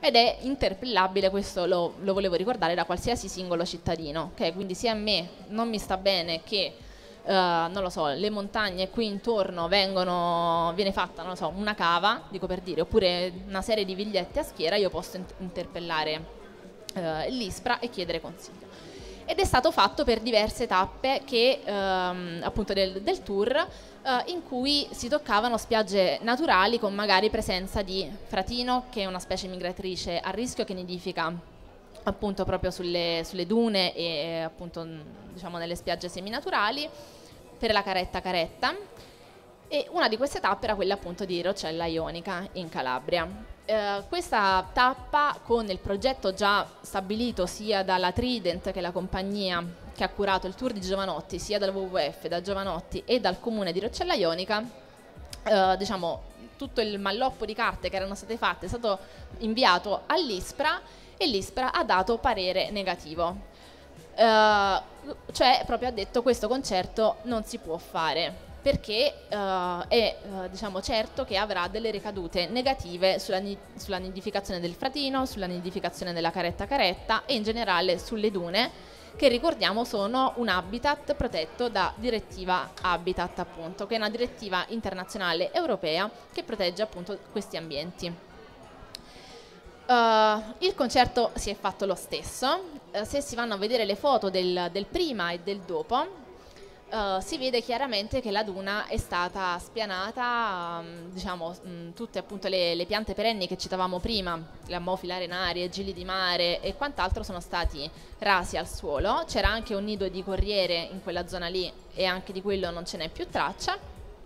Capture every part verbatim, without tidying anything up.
ed è interpellabile, questo lo, lo volevo ricordare, da qualsiasi singolo cittadino. Okay? Quindi se a me non mi sta bene che Uh, non lo so, le montagne qui intorno vengono, viene fatta, non lo so, una cava, dico per dire, oppure una serie di vigliette a schiera, io posso int interpellare uh, l'ISPRA e chiedere consiglio. Ed è stato fatto per diverse tappe che, um, appunto del, del tour, uh, in cui si toccavano spiagge naturali con magari presenza di fratino, che è una specie migratrice a rischio che nidifica appunto proprio sulle, sulle dune e appunto diciamo nelle spiagge seminaturali, per la caretta caretta, e una di queste tappe era quella appunto di Roccella Ionica in Calabria. Eh, questa tappa, con il progetto già stabilito sia dalla Trident, che è la compagnia che ha curato il tour di Giovanotti, sia dal W W F, da Giovanotti e dal comune di Roccella Ionica, eh, diciamo tutto il malloppo di carte che erano state fatte è stato inviato all'ISPRA e l'ISPRA ha dato parere negativo. Uh, cioè proprio ha detto questo concerto non si può fare perché uh, è uh, diciamo certo che avrà delle ricadute negative sulla, sulla nidificazione del fratino, sulla nidificazione della caretta caretta e in generale sulle dune, che ricordiamo sono un habitat protetto da direttiva Habitat, appunto, che è una direttiva internazionale europea che protegge appunto questi ambienti. Uh, il concerto si è fatto lo stesso, uh, se si vanno a vedere le foto del, del prima e del dopo, uh, si vede chiaramente che la duna è stata spianata, um, diciamo, mh, tutte appunto le, le piante perenni che citavamo prima, la mofila arenaria, gili di mare e quant'altro sono stati rasi al suolo. C'era anche un nido di corriere in quella zona lì e anche di quello non ce n'è più traccia.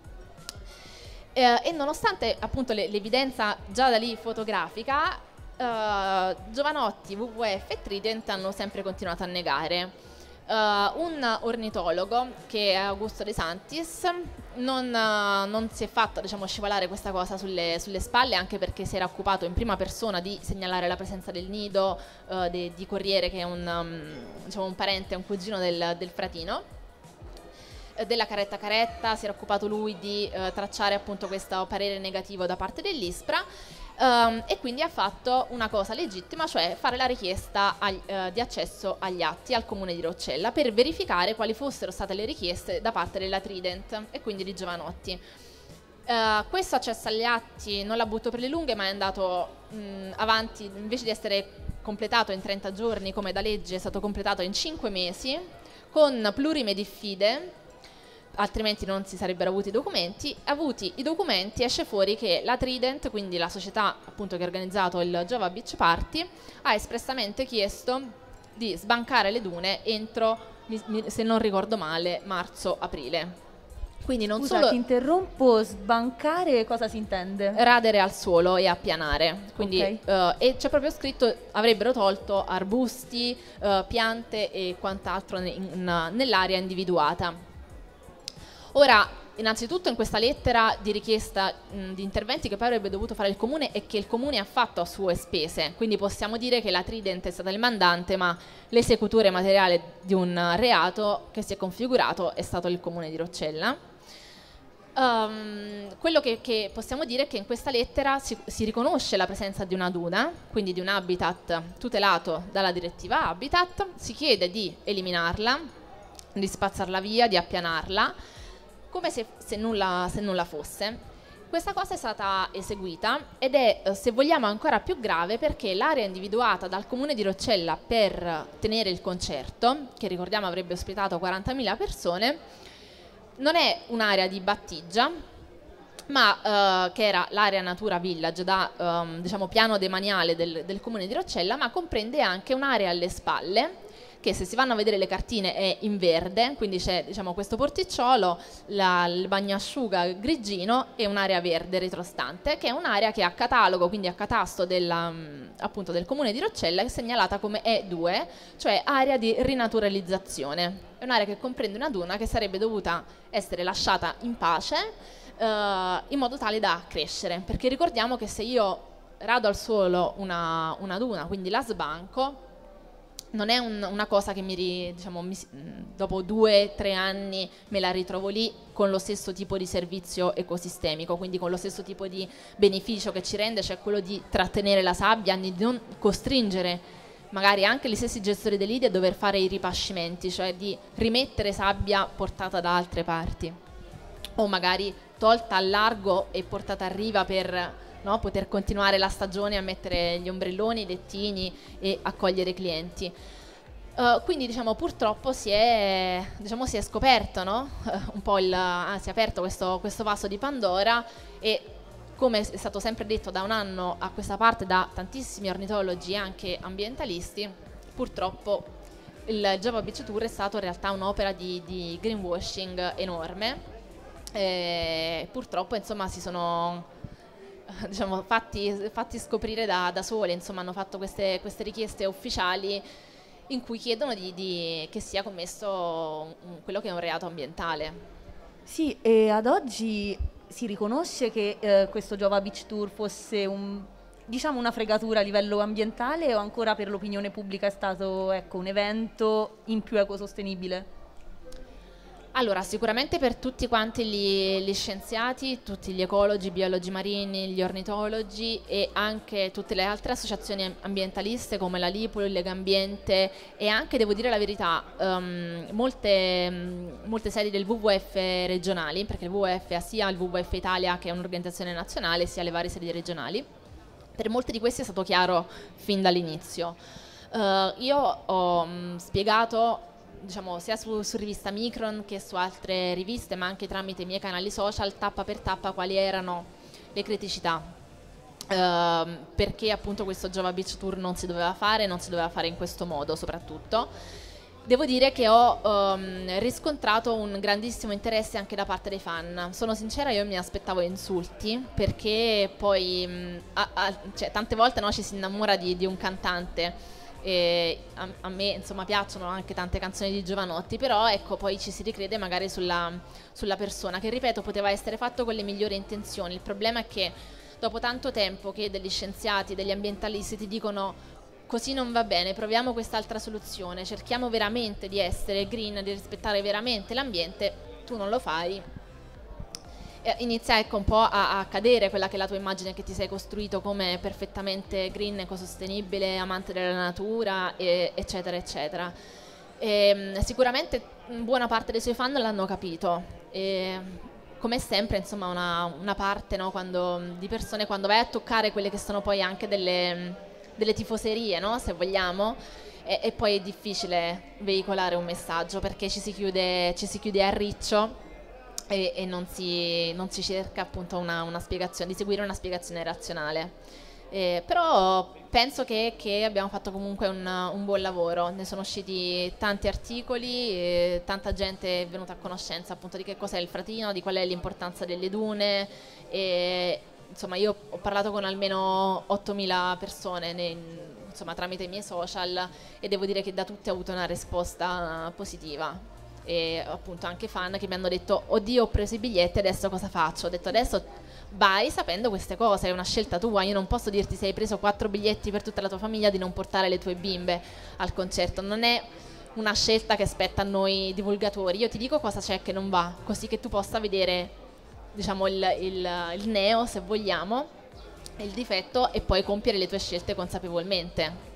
Uh, e nonostante appunto l'evidenza già da lì fotografica, Uh, Giovanotti, W W F e Trident hanno sempre continuato a negare. Uh, un ornitologo, che è Augusto De Santis, non, uh, non si è fatto, diciamo, scivolare questa cosa sulle, sulle spalle, anche perché si era occupato in prima persona di segnalare la presenza del nido uh, de, di corriere, che è un, um, diciamo, un parente, un cugino del, del fratino. Uh, della caretta caretta si era occupato lui di uh, tracciare appunto questo parere negativo da parte dell'ISPRA. Um, e quindi ha fatto una cosa legittima, cioè fare la richiesta agli, uh, di accesso agli atti al comune di Roccella per verificare quali fossero state le richieste da parte della Trident e quindi di Giovanotti. Uh, questo accesso agli atti non la butto per le lunghe, ma è andato mh, avanti, invece di essere completato in trenta giorni come da legge, è stato completato in cinque mesi con plurime diffide, altrimenti non si sarebbero avuti i documenti. Avuti i documenti esce fuori che la Trident, quindi la società appunto che ha organizzato il Giova Beach Party, ha espressamente chiesto di sbancare le dune entro, se non ricordo male, marzo-aprile. Quindi non Scusa, solo ti interrompo, sbancare cosa si intende? Radere al suolo e appianare, quindi okay. uh, e c'è proprio scritto avrebbero tolto arbusti, uh, piante e quant'altro nell'area individuata. Ora, innanzitutto in questa lettera di richiesta mh, di interventi che poi avrebbe dovuto fare il comune e che il comune ha fatto a sue spese, quindi possiamo dire che la Trident è stata il mandante, ma l'esecutore materiale di un reato che si è configurato è stato il comune di Roccella. Um, quello che, che possiamo dire è che in questa lettera si, si riconosce la presenza di una duna, quindi di un habitat tutelato dalla direttiva Habitat, si chiede di eliminarla, di spazzarla via, di appianarla, come se, se, nulla, se nulla fosse. Questa cosa è stata eseguita ed è, se vogliamo, ancora più grave perché l'area individuata dal comune di Roccella per tenere il concerto, che ricordiamo avrebbe ospitato quarantamila persone, non è un'area di battigia, ma eh, che era l'area Natura Village da um, diciamo, piano demaniale del, del comune di Roccella, ma comprende anche un'area alle spalle, che se si vanno a vedere le cartine è in verde, quindi c'è diciamo, questo porticciolo, la, il bagnasciuga grigino e un'area verde retrostante, che è un'area che a catalogo, quindi a catasto della, appunto, del comune di Roccella, è segnalata come E due, cioè area di rinaturalizzazione. È un'area che comprende una duna che sarebbe dovuta essere lasciata in pace eh, in modo tale da crescere, perché ricordiamo che se io rado al suolo una, una duna, quindi la sbanco, non è un, una cosa che mi, ri, diciamo, mi, dopo due tre anni me la ritrovo lì con lo stesso tipo di servizio ecosistemico, quindi con lo stesso tipo di beneficio che ci rende, cioè quello di trattenere la sabbia, di non costringere magari anche gli stessi gestori dei lidi a dover fare i ripascimenti, cioè di rimettere sabbia portata da altre parti o magari tolta al largo e portata a riva per, no, poter continuare la stagione a mettere gli ombrelloni, i lettini e accogliere clienti. Uh, quindi diciamo purtroppo si è, diciamo, si è scoperto, no? uh, un po' il, ah, si è aperto questo, questo vaso di Pandora e, come è stato sempre detto da un anno a questa parte da tantissimi ornitologi e anche ambientalisti, purtroppo il Java Beach Tour è stato in realtà un'opera di, di greenwashing enorme. E purtroppo insomma si sono, diciamo, fatti, fatti scoprire da, da sole, insomma hanno fatto queste, queste richieste ufficiali in cui chiedono di, di, che sia commesso un, quello che è un reato ambientale. Sì, e ad oggi si riconosce che eh, questo Java Beach Tour fosse un, diciamo, una fregatura a livello ambientale, o ancora per l'opinione pubblica è stato, ecco, un evento in più ecosostenibile? Allora, sicuramente per tutti quanti gli, gli scienziati, tutti gli ecologi, i biologi marini, gli ornitologi e anche tutte le altre associazioni ambientaliste come la Lipolo, il Legambiente e anche, devo dire la verità, um, molte, um, molte sedi del W W F regionali, perché il W W F ha sia il W W F Italia, che è un'organizzazione nazionale, sia le varie sedi regionali. Per molti di questi è stato chiaro fin dall'inizio. Uh, io ho um, spiegato, diciamo, sia su, su rivista Micron che su altre riviste, ma anche tramite i miei canali social, tappa per tappa, quali erano le criticità, uh, perché appunto questo Java Beach Tour non si doveva fare, non si doveva fare in questo modo soprattutto. Devo dire che ho um, riscontrato un grandissimo interesse anche da parte dei fan. Sono sincera, io mi aspettavo insulti, perché poi mh, a, a, cioè, tante volte, no, ci si innamora di, di un cantante. E a, a me insomma piacciono anche tante canzoni di Jovanotti, però ecco, poi ci si ricrede magari sulla, sulla persona, che ripeto poteva essere fatto con le migliori intenzioni. Il problema è che dopo tanto tempo che degli scienziati, degli ambientalisti ti dicono così non va bene, proviamo quest'altra soluzione, cerchiamo veramente di essere green, di rispettare veramente l'ambiente, tu non lo fai, inizia, ecco, un po' a, a cadere quella che è la tua immagine che ti sei costruito come perfettamente green, ecosostenibile, amante della natura, e, eccetera eccetera. E, sicuramente buona parte dei suoi fan l'hanno capito, e, come sempre insomma una, una parte, no, quando, di persone, quando vai a toccare quelle che sono poi anche delle, delle tifoserie, no, se vogliamo, e, e poi è difficile veicolare un messaggio, perché ci si chiude, ci si chiude a riccio. E, e non, si, non si cerca appunto una, una spiegazione, di seguire una spiegazione razionale. Eh, però penso che, che abbiamo fatto comunque un, un buon lavoro, ne sono usciti tanti articoli, e tanta gente è venuta a conoscenza appunto di che cos'è il fratino, di qual è l'importanza delle dune. E, insomma, io ho parlato con almeno ottomila persone nei, insomma, tramite i miei social, e devo dire che da tutte ho avuto una risposta positiva. E appunto anche fan che mi hanno detto oddio, ho preso i biglietti, adesso cosa faccio? Ho detto adesso vai sapendo queste cose, è una scelta tua, io non posso dirti se hai preso quattro biglietti per tutta la tua famiglia di non portare le tue bimbe al concerto, non è una scelta che spetta a noi divulgatori, io ti dico cosa c'è che non va, così che tu possa vedere, diciamo, il, il, il neo, se vogliamo, il difetto, e poi compiere le tue scelte consapevolmente.